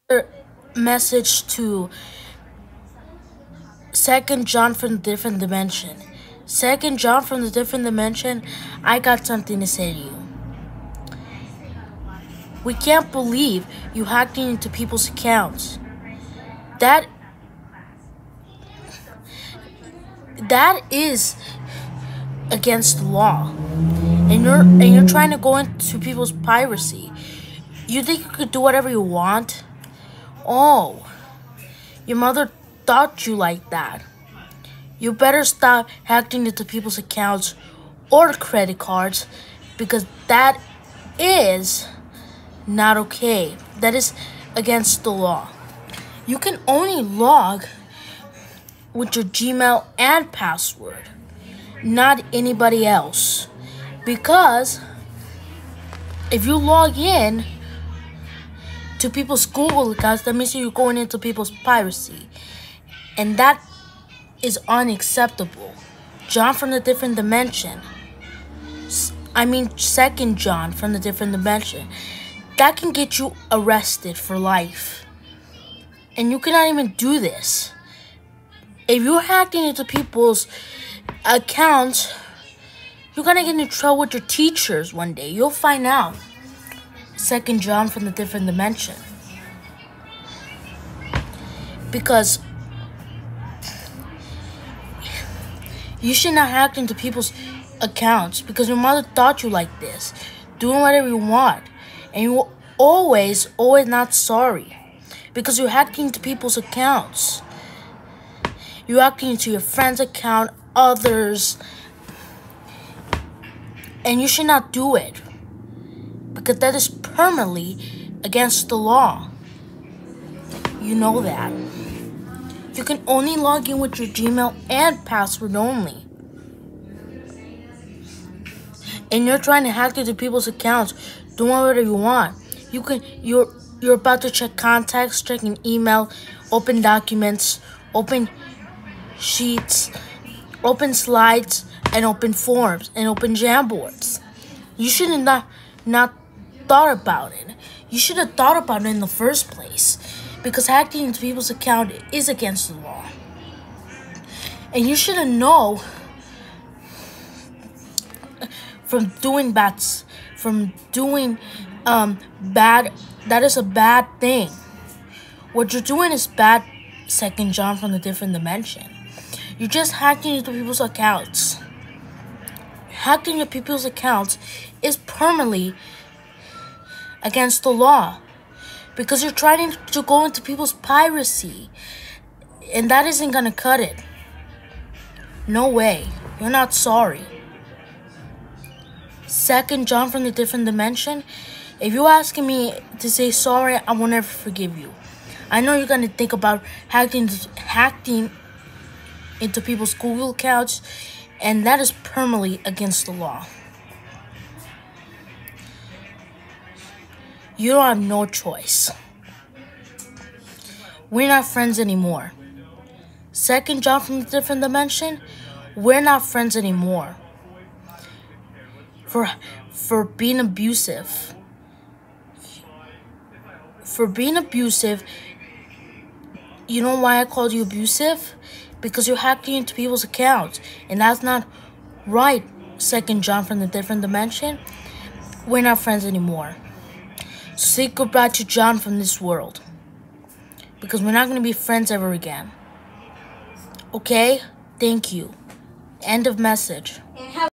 Message to Second John from the different dimension. Second John from the different dimension, I got something to say to you. We can't believe you hacked into people's accounts. That is against the law. And you're trying to go into people's privacy. You think you could do whatever you want? Oh, your mother taught you like that. You better stop hacking into people's accounts or credit cards, because that is not okay. That is against the law. You can only log with your Gmail and password, not anybody else. Because if you log in to people's Google accounts, that means you're going into people's privacy. And that is unacceptable. John from the different dimension. Second John from the different dimension. That can get you arrested for life. And you cannot even do this. If you're hacking into people's accounts, you're gonna get in trouble with your teachers one day. You'll find out. Second John from the different dimension. Because you should not hack into people's accounts, because your mother taught you like this. Doing whatever you want. And you're always not sorry. Because you're hacking into people's accounts. You're hacking into your friend's account, others. And you should not do it. Because that is permanently against the law. You know that. You can only log in with your Gmail and password only. And you're trying to hack into people's accounts, doing whatever you want. You're about to check contacts, checking email, open documents, open sheets, open slides, and open forms, and open Jamboards. You should have not thought about it. You should have thought about it in the first place, because hacking into people's account is against the law. And you should have known from doing bad, that is a bad thing. What you're doing is bad, Second John from the different dimension. You're just hacking into people's accounts. Hacking into people's accounts is permanently against the law, because you're trying to go into people's privacy, and that isn't gonna cut it. No way. You're not sorry. Second John from the different dimension, if you're asking me to say sorry, I will never forgive you. I know you're gonna think about hacking into people's Google accounts, and that is permanently against the law. You don't have no choice. We're not friends anymore. Second John from the different dimension, we're not friends anymore. For being abusive. For being abusive. You know why I called you abusive? Because you're hacking into people's accounts. And that's not right, Second John from the different dimension. We're not friends anymore. Say goodbye to John from this world. Because we're not going to be friends ever again. Okay? Thank you. End of message.